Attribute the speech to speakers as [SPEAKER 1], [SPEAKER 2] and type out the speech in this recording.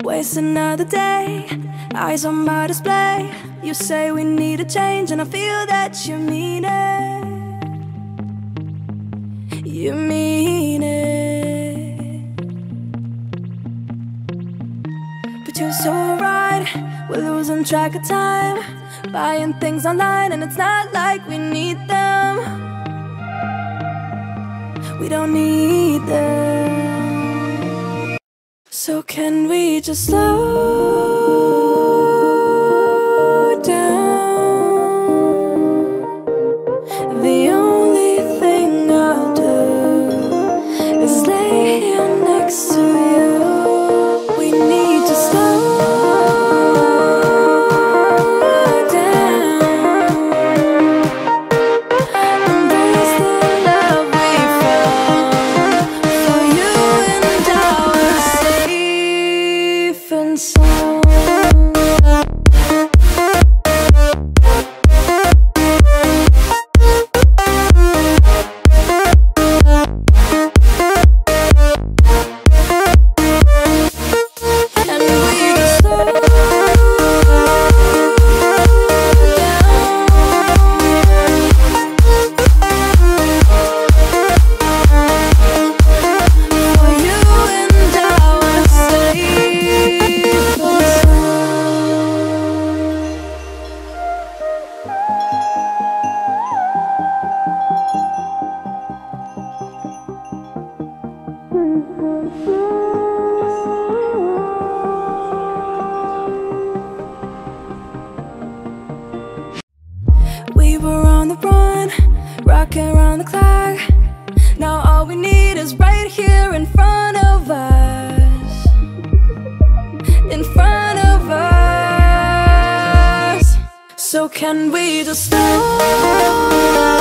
[SPEAKER 1] Waste another day, eyes on my display. You say we need a change, and I feel that you mean it. You mean it. But you're so right, we're losing track of time, buying things online, and it's not like we need them. We don't need them. So can we just slow down? The only thing I'll do is lay here next to you. We need to slow down, embrace the love we found. For you and I were safe and sound. We were on the run, rocking around the clock. Now all we need is right here in front of us. In front of us. So can we just slow